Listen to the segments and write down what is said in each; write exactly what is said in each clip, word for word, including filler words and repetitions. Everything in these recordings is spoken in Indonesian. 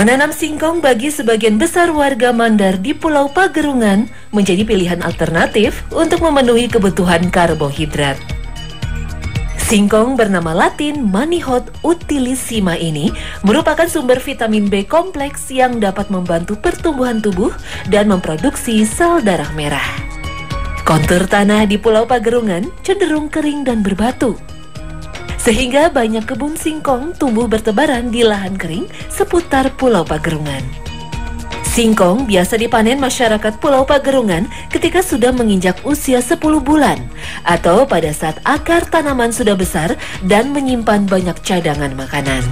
Menanam singkong bagi sebagian besar warga Mandar di Pulau Pagerungan menjadi pilihan alternatif untuk memenuhi kebutuhan karbohidrat. Singkong bernama latin Manihot utilissima ini merupakan sumber vitamin B kompleks yang dapat membantu pertumbuhan tubuh dan memproduksi sel darah merah. Kontur tanah di Pulau Pagerungan cenderung kering dan berbatu, sehingga banyak kebun singkong tumbuh bertebaran di lahan kering seputar Pulau Pagerungan. Singkong biasa dipanen masyarakat Pulau Pagerungan ketika sudah menginjak usia sepuluh bulan atau pada saat akar tanaman sudah besar dan menyimpan banyak cadangan makanan.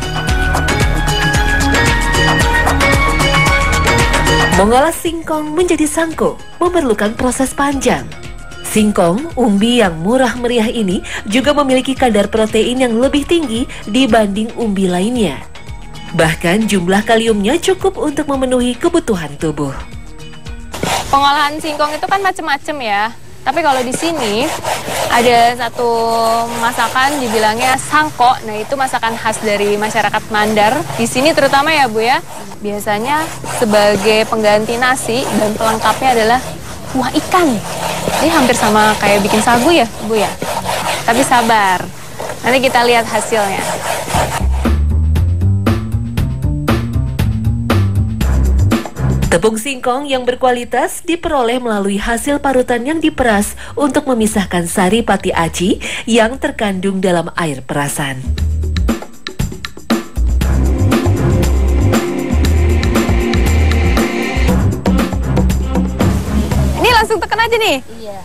Mengolah singkong menjadi sangko memerlukan proses panjang. Singkong, umbi yang murah meriah ini juga memiliki kadar protein yang lebih tinggi dibanding umbi lainnya. Bahkan jumlah kaliumnya cukup untuk memenuhi kebutuhan tubuh. Pengolahan singkong itu kan macam-macam ya. Tapi kalau di sini ada satu masakan dibilangnya sangko. Nah, itu masakan khas dari masyarakat Mandar. Di sini terutama ya, Bu ya. Biasanya sebagai pengganti nasi dan pelengkapnya adalah kuah ikan. Ini hampir sama kayak bikin sagu ya, Bu ya. Tapi sabar. Nanti kita lihat hasilnya. Tepung singkong yang berkualitas diperoleh melalui hasil parutan yang diperas untuk memisahkan sari pati aci yang terkandung dalam air perasan. Ini langsung tekan aja nih? Iya.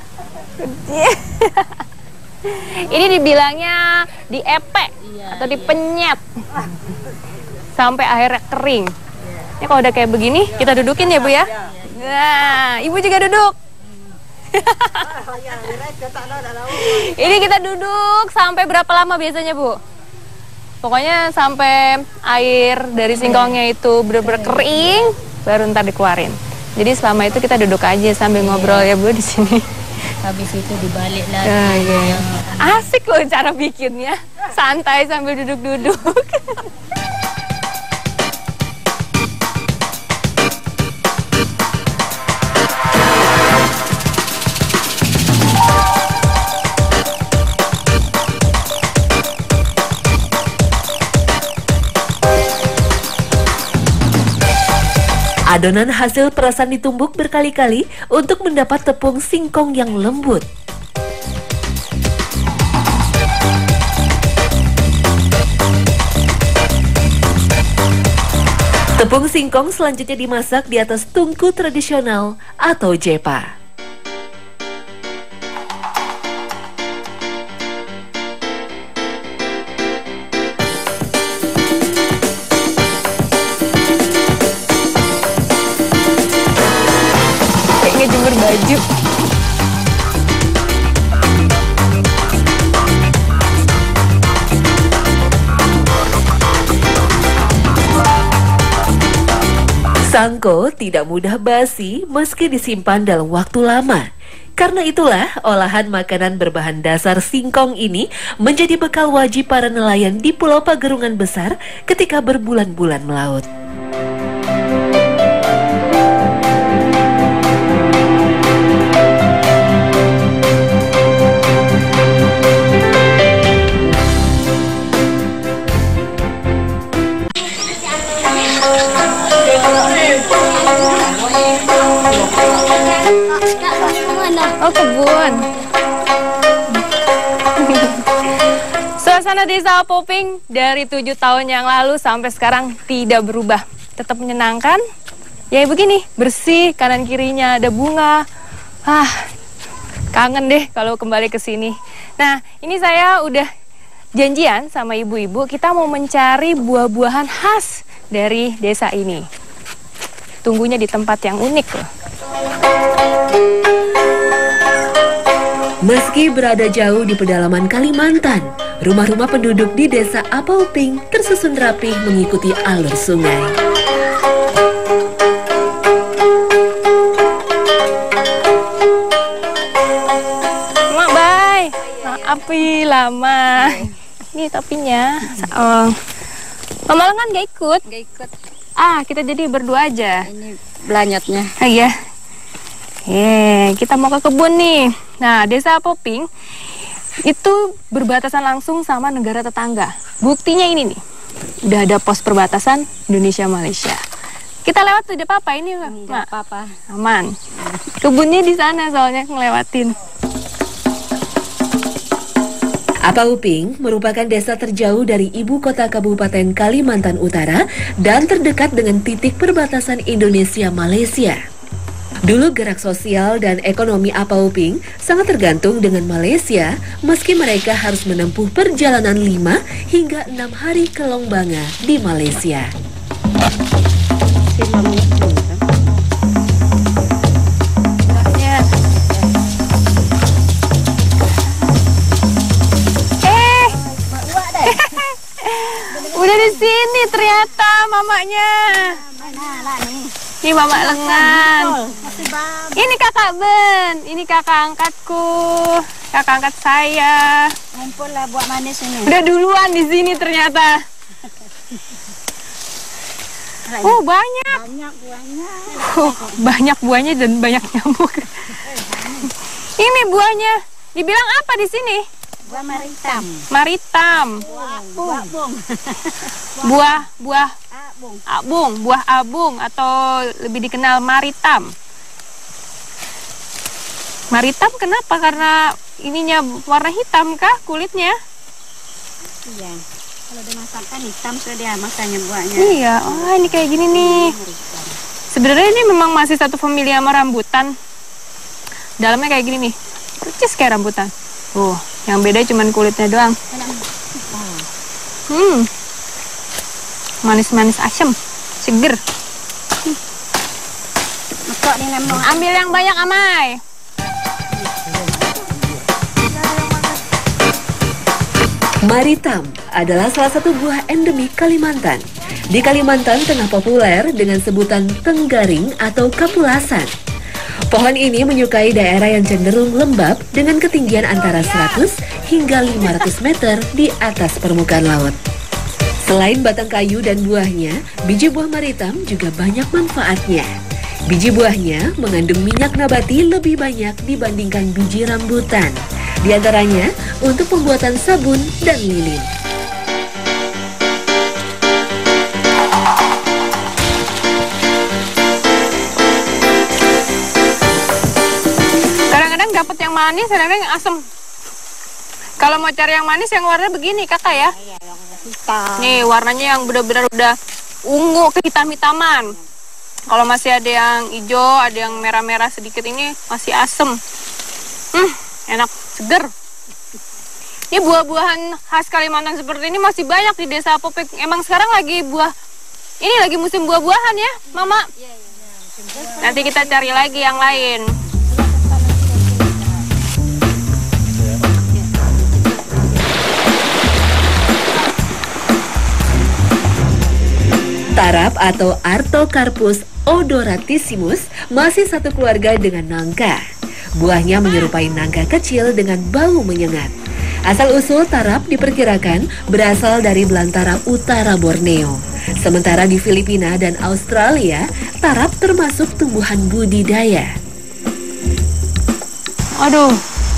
Ini dibilangnya diepek iya, atau dipenyet iya. Sampai akhirnya kering. Ini kalau udah kayak begini, kita dudukin ya, Bu ya? Nah, Ibu juga duduk. Ini kita duduk sampai berapa lama biasanya, Bu? Pokoknya sampai air dari singkongnya itu benar-benar kering, baru ntar dikeluarin. Jadi selama itu kita duduk aja sambil ngobrol ya, Bu, di sini. Habis itu dibalik lagi. Ah, yeah. Asik loh cara bikinnya. Santai sambil duduk-duduk. Adonan hasil perasan ditumbuk berkali-kali untuk mendapat tepung singkong yang lembut. Tepung singkong selanjutnya dimasak di atas tungku tradisional atau jepa. Jemur baju. Sangko tidak mudah basi meski disimpan dalam waktu lama. Karena itulah olahan makanan berbahan dasar singkong ini menjadi bekal wajib para nelayan di Pulau Pagerungan besar ketika berbulan-bulan melaut. Oh, kebun. Suasana desa Apoping dari tujuh tahun yang lalu sampai sekarang tidak berubah. Tetap menyenangkan. Ya begini, bersih, kanan kirinya ada bunga. Ah, kangen deh kalau kembali ke sini. Nah, ini saya udah janjian sama ibu-ibu, kita mau mencari buah-buahan khas dari desa ini. Tunggunya di tempat yang unik loh. Meski berada jauh di pedalaman Kalimantan, rumah-rumah penduduk di desa Apoping tersusun rapih mengikuti alur sungai. Mak, bye. Maaf, lama. Ini topinya. Oh. Mama kan gak ikut? Gak ikut. Ah, kita jadi berdua aja. Ini belanyatnya. Ah, iya. Eh, kita mau ke kebun nih. Nah, Desa Poping itu berbatasan langsung sama negara tetangga. Buktinya ini nih. Udah ada pos perbatasan Indonesia Malaysia. Kita lewat tidak apa-apa ini, Mak. Enggak apa-apa. Aman. Kebunnya di sana soalnya ngelewatin. Apa Uping merupakan desa terjauh dari ibu kota Kabupaten Kalimantan Utara dan terdekat dengan titik perbatasan Indonesia-Malaysia. Dulu gerak sosial dan ekonomi Apa Uping sangat tergantung dengan Malaysia, meski mereka harus menempuh perjalanan lima hingga enam hari ke Longbanga di Malaysia. Udah di sini ternyata mamanya. Ini mama lengan. Ini kakak Ben. Ini kakak angkatku. Kakak angkat saya. Ngumpul lah buat manis ini. Udah duluan di sini ternyata. Oh banyak. Banyak buahnya. Oh, banyak buahnya dan banyak nyamuk. Ini buahnya. Dibilang apa di sini? Buah maritam. Maritam. Buah bung. Buah buah Abung. abung, buah abung atau lebih dikenal maritam. Maritam kenapa? Karena ininya warna hitam kah kulitnya? Iya. Kalau udah masakan hitam sudah dia masanya buahnya. Iya. Oh, ini kayak gini nih. Sebenarnya ini memang masih satu famili sama rambutan. Dalamnya kayak gini nih. Percis kayak rambutan. Oh, yang beda cuman kulitnya doang. Hmm. Manis-manis asem, seger. Masuk di lembong. Ambil yang banyak, Amai. Maritam adalah salah satu buah endemik Kalimantan. Di Kalimantan tengah populer dengan sebutan tenggaring atau kapulasan. Pohon ini menyukai daerah yang cenderung lembab dengan ketinggian antara seratus hingga lima ratus meter di atas permukaan laut. Selain batang kayu dan buahnya, biji buah maritam juga banyak manfaatnya. Biji buahnya mengandung minyak nabati lebih banyak dibandingkan biji rambutan. Di antaranya untuk pembuatan sabun dan lilin. Kadang-kadang dapat yang manis, kadang-kadang yang asam. Kalau mau cari yang manis yang warna begini, Kakak ya. Hitam. Nih warnanya yang benar-benar udah ungu kehitam-hitaman. Kalau masih ada yang hijau, ada yang merah-merah sedikit ini masih asem. Hmm, enak, seger. Ini buah-buahan khas Kalimantan seperti ini masih banyak di Desa Poping. Emang sekarang lagi buah, ini lagi musim buah-buahan ya, Mama? Nanti kita cari lagi yang lain. Tarap atau Artocarpus odoratissimus masih satu keluarga dengan nangka. Buahnya menyerupai nangka kecil dengan bau menyengat. Asal-usul tarap diperkirakan berasal dari belantara utara Borneo. Sementara di Filipina dan Australia, tarap termasuk tumbuhan budidaya. Aduh.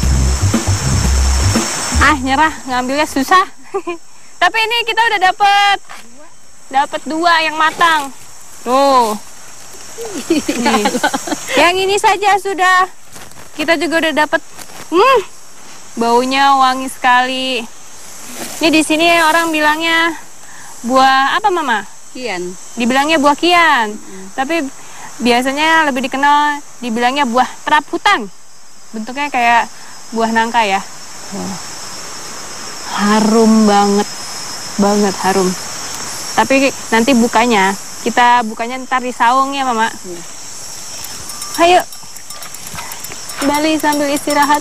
Ah, nyerah, ngambilnya susah. Tapi ini kita udah dapet dapat dua yang matang. Tuh. Nih. Yang ini saja sudah. Kita juga udah dapat. Hmm. Baunya wangi sekali. Ini di sini orang bilangnya buah apa, Mama? Kian. Dibilangnya buah kian. Hmm. Tapi biasanya lebih dikenal dibilangnya buah terap hutan. Bentuknya kayak buah nangka ya. Wow. Harum banget. Banget harum. Tapi nanti bukanya, kita bukanya ntar di saung ya, Mama. Ya. Ayo, kembali sambil istirahat.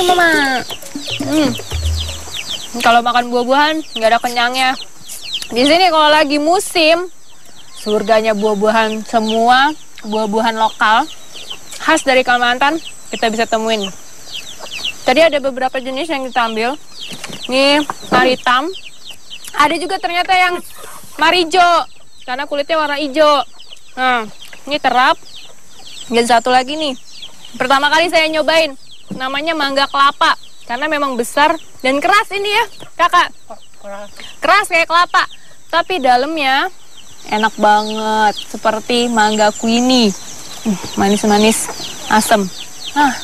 Mama. Hmm. Kalau makan buah-buahan nggak ada kenyangnya. Di sini kalau lagi musim, surganya buah-buahan semua, buah-buahan lokal khas dari Kalimantan kita bisa temuin. Tadi ada beberapa jenis yang kita ambil. Ini maritam. Ada juga ternyata yang marijo karena kulitnya warna hijau. Nah, ini terap. Dan satu lagi nih. Pertama kali saya nyobain, namanya mangga kelapa. Karena memang besar dan keras ini ya, Kakak. Keras kayak kelapa. Tapi dalamnya enak banget, seperti mangga queenie. Manis-manis, asam. Nah,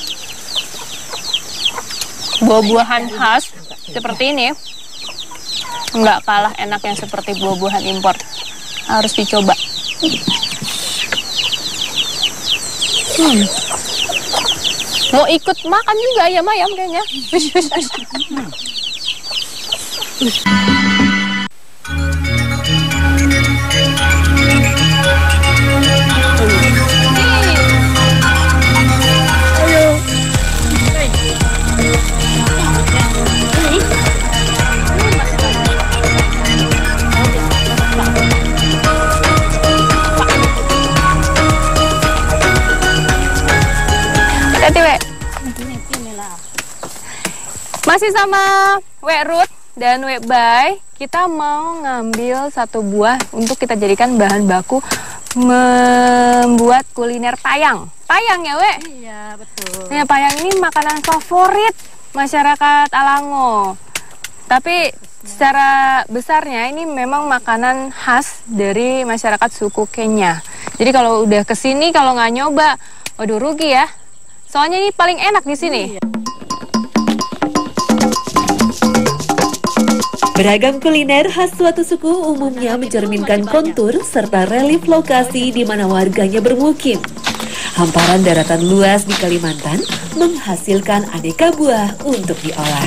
buah-buahan khas seperti ini nggak kalah enak yang seperti buah-buahan impor. Harus dicoba. Hmm. Mau ikut makan juga ayam-ayam kayaknya. Masih sama Wek Ruth dan Wek Bay, kita mau ngambil satu buah untuk kita jadikan bahan baku membuat kuliner payang. Payang ya, Wek? Iya, betul. Nah, payang ini makanan favorit masyarakat Alango. Tapi secara besarnya ini memang makanan khas dari masyarakat suku Kenya. Jadi kalau udah kesini, kalau nggak nyoba, waduh rugi ya. Soalnya ini paling enak di sini. Iya. Beragam kuliner khas suatu suku umumnya mencerminkan kontur serta relief lokasi di mana warganya bermukim. Hamparan daratan luas di Kalimantan menghasilkan aneka buah untuk diolah.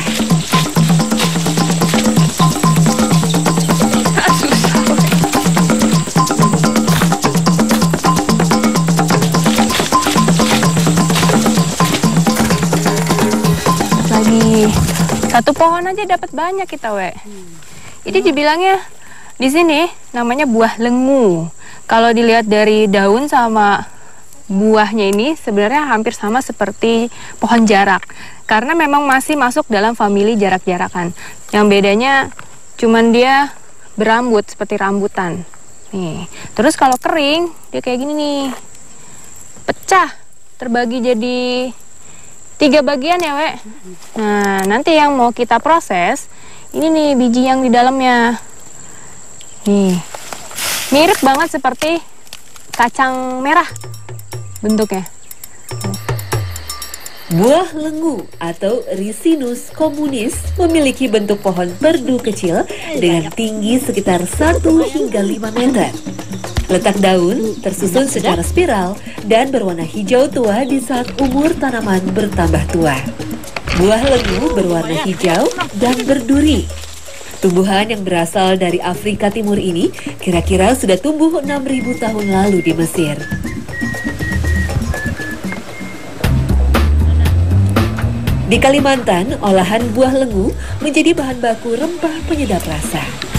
Lagi satu pohon aja dapat banyak kita, Wek. Hmm. Ini dibilangnya di sini namanya buah lengu. Kalau dilihat dari daun sama buahnya ini sebenarnya hampir sama seperti pohon jarak. Karena memang masih masuk dalam famili jarak-jarakan. Yang bedanya cuman dia berambut seperti rambutan. Nih. Terus kalau kering dia kayak gini nih. Pecah, terbagi jadi tiga bagian ya, Wek. Nah, nanti yang mau kita proses, ini nih biji yang di dalamnya. Nih, mirip banget seperti kacang merah bentuknya. Buah lengu atau Ricinus communis memiliki bentuk pohon perdu kecil dengan tinggi sekitar satu hingga lima meter. Letak daun tersusun secara spiral dan berwarna hijau tua di saat umur tanaman bertambah tua. Buah lengu berwarna hijau dan berduri. Tumbuhan yang berasal dari Afrika Timur ini kira-kira sudah tumbuh enam ribu tahun lalu di Mesir. Di Kalimantan, olahan buah lengu menjadi bahan baku rempah penyedap rasa.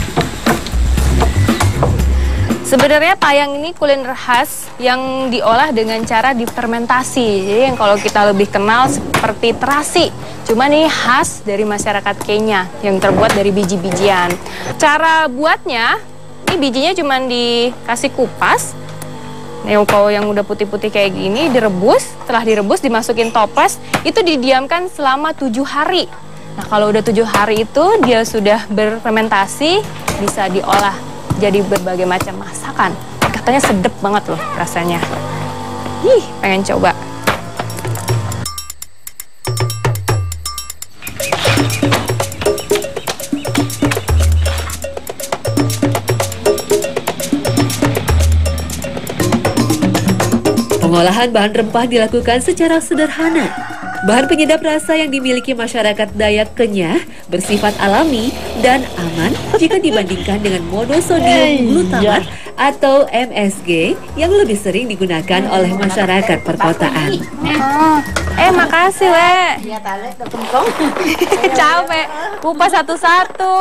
Sebenarnya payang ini kuliner khas yang diolah dengan cara difermentasi. Jadi yang kalau kita lebih kenal seperti terasi. Cuma ini khas dari masyarakat Kenya yang terbuat dari biji-bijian. Cara buatnya, ini bijinya cuma dikasih kupas. Nah, kalau yang udah putih-putih kayak gini direbus, setelah direbus dimasukin toples, itu didiamkan selama tujuh hari. Nah, kalau udah tujuh hari itu dia sudah berfermentasi, bisa diolah jadi berbagai macam masakan. Katanya sedep banget loh rasanya. Ih, pengen coba. Pengolahan bahan rempah dilakukan secara sederhana. Bahan penyedap rasa yang dimiliki masyarakat Dayak Kenyah bersifat alami dan aman jika dibandingkan dengan monosodium glutamat atau M S G yang lebih sering digunakan oleh masyarakat perkotaan. Oh, eh makasih we. Capek, kupas satu-satu.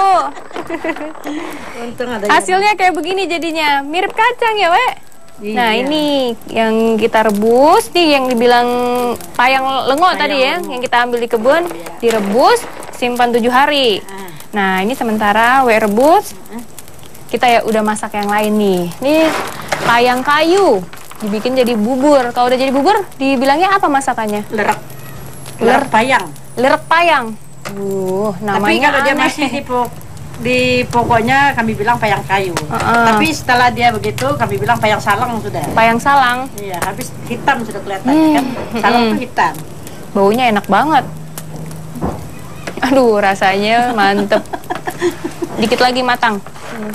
Hasilnya kayak begini jadinya, mirip kacang ya we. Nah ini yang kita rebus, nih yang dibilang payang lengo payang tadi ya, lengo. Yang kita ambil di kebun, direbus, simpan tujuh hari. Nah ini sementara we rebus, kita ya udah masak yang lain nih. Ini payang kayu, dibikin jadi bubur. Kalau udah jadi bubur, dibilangnya apa masakannya? Lerek. Lerek payang. Lerek payang. Uh, namanya Tapi kalau aneh. dia masih di pok di pokoknya kami bilang payang kayu. Uh -uh. Tapi setelah dia begitu kami bilang payang salang sudah. Payang salang. Iya, habis hitam sudah kelihatan hmm. kan. Salang hmm. tuh hitam. Baunya enak banget. Aduh, rasanya mantep. Dikit lagi matang. Hmm.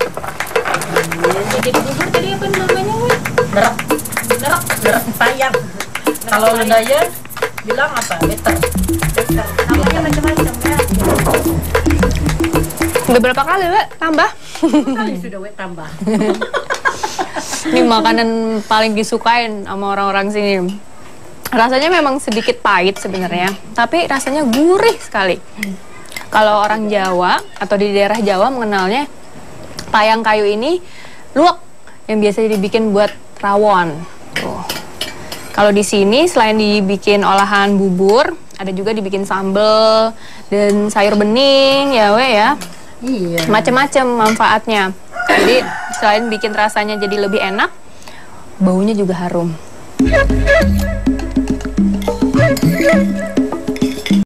Jadi bubur tadi apa namanya? Derek. Derek, derek payang. Kalau Lendaya bilang apa? Beter. Beter. Namanya macam-macam ya. Udah berapa kali, Wek? Tambah? Kali sudah Wek tambah. Ini makanan paling disukain sama orang-orang sini. Rasanya memang sedikit pahit sebenarnya, tapi rasanya gurih sekali. Kalau orang Jawa atau di daerah Jawa mengenalnya payang kayu ini luwak yang biasa dibikin buat rawon. Tuh. Kalau di sini selain dibikin olahan bubur, ada juga dibikin sambal dan sayur bening ya, we ya. Iya. Macam-macam manfaatnya. Jadi selain bikin rasanya jadi lebih enak, baunya juga harum.